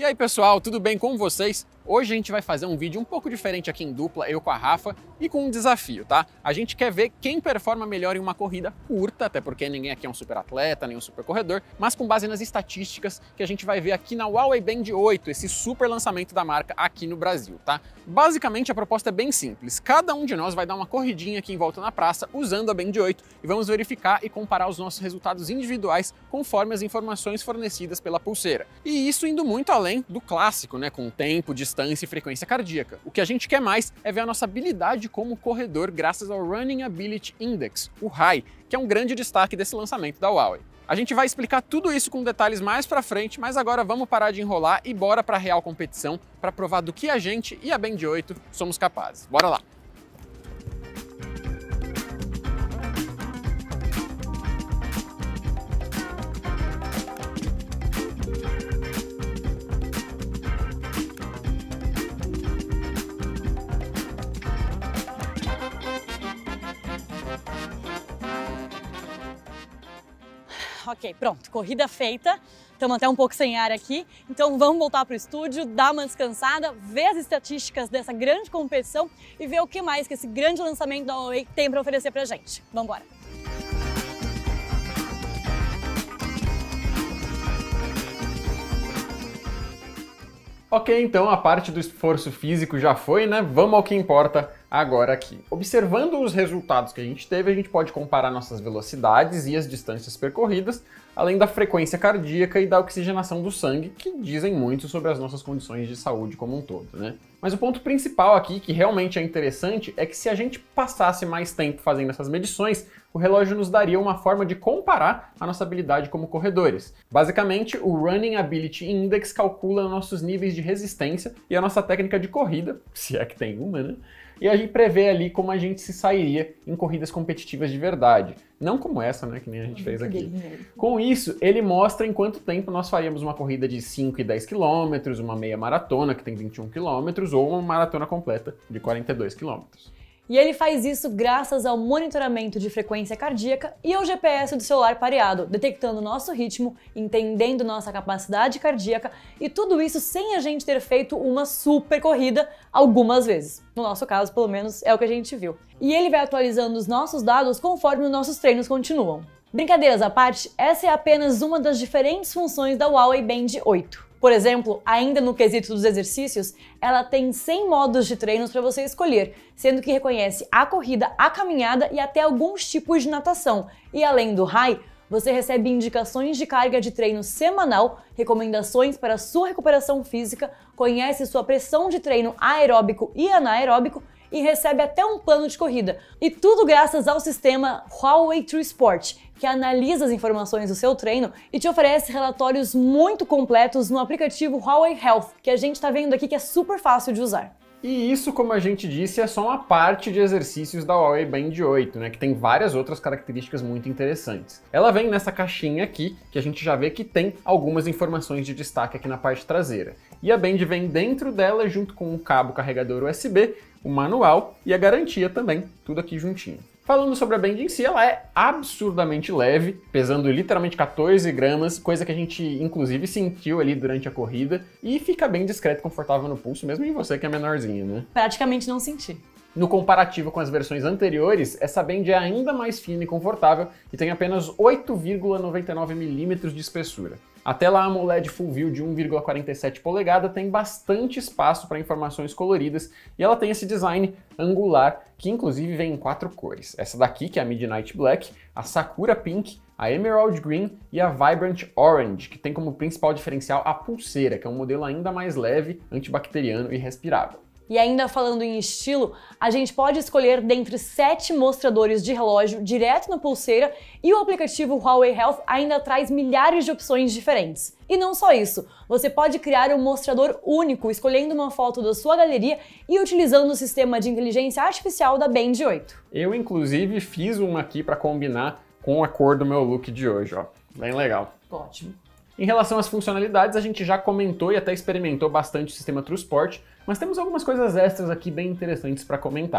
E aí pessoal, tudo bem com vocês? Hoje a gente vai fazer um vídeo um pouco diferente aqui em dupla, eu com a Rafa, e com um desafio, tá? A gente quer ver quem performa melhor em uma corrida curta, até porque ninguém aqui é um super atleta, nem um super corredor, mas com base nas estatísticas que a gente vai ver aqui na Huawei Band 8, esse super lançamento da marca aqui no Brasil, tá? Basicamente a proposta é bem simples, cada um de nós vai dar uma corridinha aqui em volta na praça usando a Band 8 e vamos verificar e comparar os nossos resultados individuais conforme as informações fornecidas pela pulseira. E isso indo muito além do clássico, né, com tempo, distância e frequência cardíaca. O que a gente quer mais é ver a nossa habilidade como corredor graças ao Running Ability Index, o RAI, que é um grande destaque desse lançamento da Huawei. A gente vai explicar tudo isso com detalhes mais pra frente, mas agora vamos parar de enrolar e bora pra real competição para provar do que a gente e a Band 8 somos capazes. Bora lá! Ok, pronto, corrida feita, estamos até um pouco sem ar aqui, então vamos voltar para o estúdio, dar uma descansada, ver as estatísticas dessa grande competição e ver o que mais que esse grande lançamento da Huawei tem para oferecer para a gente. Vamos embora! Ok, então a parte do esforço físico já foi, né? Vamos ao que importa agora aqui. Observando os resultados que a gente teve, a gente pode comparar nossas velocidades e as distâncias percorridas, além da frequência cardíaca e da oxigenação do sangue, que dizem muito sobre as nossas condições de saúde como um todo, né? Mas o ponto principal aqui, que realmente é interessante, é que se a gente passasse mais tempo fazendo essas medições, o relógio nos daria uma forma de comparar a nossa habilidade como corredores. Basicamente, o Running Ability Index calcula nossos níveis de resistência e a nossa técnica de corrida, se é que tem uma, né? E a gente prevê ali como a gente se sairia em corridas competitivas de verdade. Não como essa, né, que nem a gente fez aqui. Com isso, ele mostra em quanto tempo nós faríamos uma corrida de 5 e 10 km, uma meia maratona, que tem 21 km, ou uma maratona completa de 42 km. E ele faz isso graças ao monitoramento de frequência cardíaca e ao GPS do celular pareado, detectando nosso ritmo, entendendo nossa capacidade cardíaca e tudo isso sem a gente ter feito uma super corrida algumas vezes. No nosso caso, pelo menos, é o que a gente viu. E ele vai atualizando os nossos dados conforme os nossos treinos continuam. Brincadeiras à parte, essa é apenas uma das diferentes funções da Huawei Band 8. Por exemplo, ainda no quesito dos exercícios, ela tem 100 modos de treinos para você escolher, sendo que reconhece a corrida, a caminhada e até alguns tipos de natação. E além do RAI, você recebe indicações de carga de treino semanal, recomendações para sua recuperação física, conhece sua pressão de treino aeróbico e anaeróbico e recebe até um plano de corrida. E tudo graças ao sistema Huawei True Sport, que analisa as informações do seu treino e te oferece relatórios muito completos no aplicativo Huawei Health, que a gente está vendo aqui que é super fácil de usar. E isso, como a gente disse, é só uma parte de exercícios da Huawei Band 8, né, que tem várias outras características muito interessantes. Ela vem nessa caixinha aqui, que a gente já vê que tem algumas informações de destaque aqui na parte traseira. E a Band vem dentro dela junto com um cabo carregador USB, o manual e a garantia também, tudo aqui juntinho. Falando sobre a Band em si, ela é absurdamente leve, pesando literalmente 14 gramas, coisa que a gente inclusive sentiu ali durante a corrida, e fica bem discreto e confortável no pulso, mesmo em você que é menorzinho, né? Praticamente não senti. No comparativo com as versões anteriores, essa Band é ainda mais fina e confortável e tem apenas 8,99 mm de espessura. A tela AMOLED Full View de 1,47 polegada tem bastante espaço para informações coloridas e ela tem esse design angular que inclusive vem em 4 cores. Essa daqui, que é a Midnight Black, a Sakura Pink, a Emerald Green e a Vibrant Orange, que tem como principal diferencial a pulseira, que é um modelo ainda mais leve, antibacteriano e respirável. E ainda falando em estilo, a gente pode escolher dentre 7 mostradores de relógio direto na pulseira e o aplicativo Huawei Health ainda traz milhares de opções diferentes. E não só isso, você pode criar um mostrador único escolhendo uma foto da sua galeria e utilizando o sistema de inteligência artificial da Band 8. Eu, inclusive, fiz uma aqui para combinar com a cor do meu look de hoje, ó. Bem legal. Ótimo. Em relação às funcionalidades, a gente já comentou e até experimentou bastante o sistema True Sport, mas temos algumas coisas extras aqui bem interessantes para comentar.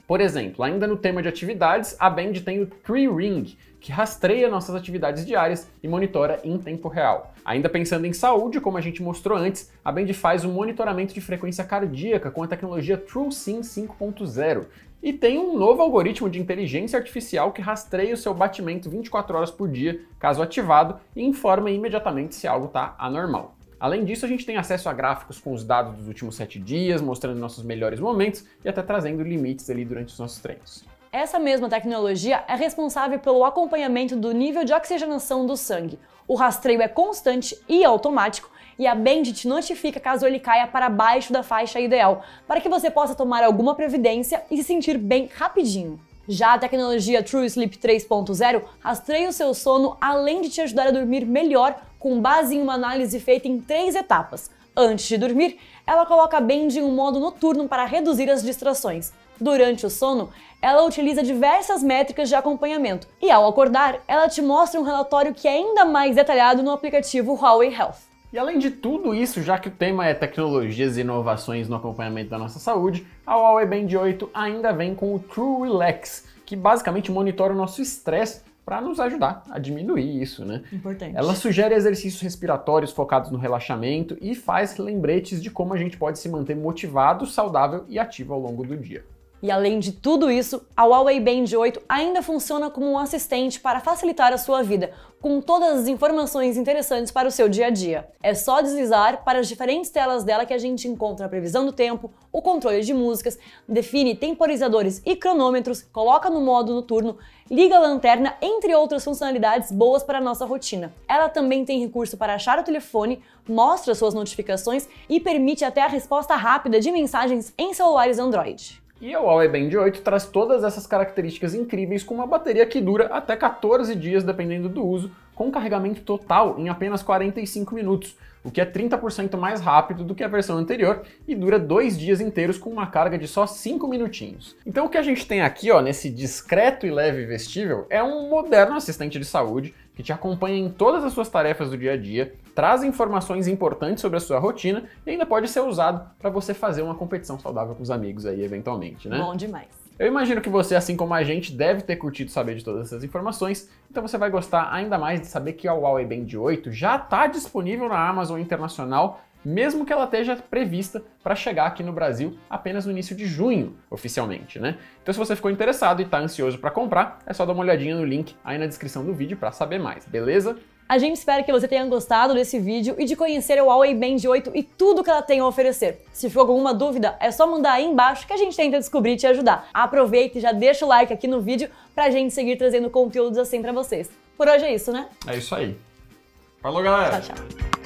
Por exemplo, ainda no tema de atividades, a Band tem o Tree Ring, que rastreia nossas atividades diárias e monitora em tempo real. Ainda pensando em saúde, como a gente mostrou antes, a Band faz um monitoramento de frequência cardíaca com a tecnologia TrueSync 5.0 e tem um novo algoritmo de inteligência artificial que rastreia o seu batimento 24 horas por dia, caso ativado, e informa imediatamente se algo está anormal. Além disso, a gente tem acesso a gráficos com os dados dos últimos 7 dias, mostrando nossos melhores momentos e até trazendo limites ali durante os nossos treinos. Essa mesma tecnologia é responsável pelo acompanhamento do nível de oxigenação do sangue. O rastreio é constante e automático e a Band te notifica caso ele caia para baixo da faixa ideal, para que você possa tomar alguma previdência e se sentir bem rapidinho. Já a tecnologia True Sleep 3.0 rastreia o seu sono além de te ajudar a dormir melhor com base em uma análise feita em 3 etapas. Antes de dormir, ela coloca a Band em um modo noturno para reduzir as distrações. Durante o sono, ela utiliza diversas métricas de acompanhamento e ao acordar, ela te mostra um relatório que é ainda mais detalhado no aplicativo Huawei Health. E além de tudo isso, já que o tema é tecnologias e inovações no acompanhamento da nossa saúde, a Huawei Band 8 ainda vem com o True Relax, que basicamente monitora o nosso estresse para nos ajudar a diminuir isso, né? Importante. Ela sugere exercícios respiratórios focados no relaxamento e faz lembretes de como a gente pode se manter motivado, saudável e ativo ao longo do dia. E além de tudo isso, a Huawei Band 8 ainda funciona como um assistente para facilitar a sua vida, com todas as informações interessantes para o seu dia a dia. É só deslizar para as diferentes telas dela que a gente encontra a previsão do tempo, o controle de músicas, define temporizadores e cronômetros, coloca no modo noturno, liga a lanterna, entre outras funcionalidades boas para a nossa rotina. Ela também tem recurso para achar o telefone, mostra suas notificações e permite até a resposta rápida de mensagens em celulares Android. E a Huawei Band 8 traz todas essas características incríveis com uma bateria que dura até 14 dias dependendo do uso, com carregamento total em apenas 45 minutos, o que é 30% mais rápido do que a versão anterior e dura 2 dias inteiros com uma carga de só 5 minutinhos. Então o que a gente tem aqui, ó, nesse discreto e leve vestível, é um moderno assistente de saúde que te acompanha em todas as suas tarefas do dia a dia, traz informações importantes sobre a sua rotina e ainda pode ser usado para você fazer uma competição saudável com os amigos aí, eventualmente, né? Bom demais. Eu imagino que você, assim como a gente, deve ter curtido saber de todas essas informações, então você vai gostar ainda mais de saber que a Huawei Band 8 já está disponível na Amazon Internacional, mesmo que ela esteja prevista para chegar aqui no Brasil apenas no início de junho, oficialmente, né? Então se você ficou interessado e está ansioso para comprar, é só dar uma olhadinha no link aí na descrição do vídeo para saber mais, beleza? A gente espera que você tenha gostado desse vídeo e de conhecer a Huawei Band 8 e tudo que ela tem a oferecer. Se ficou com alguma dúvida, é só mandar aí embaixo que a gente tenta descobrir e te ajudar. Aproveita e já deixa o like aqui no vídeo pra gente seguir trazendo conteúdos assim pra vocês. Por hoje é isso, né? É isso aí. Falou, galera! Tchau, tchau.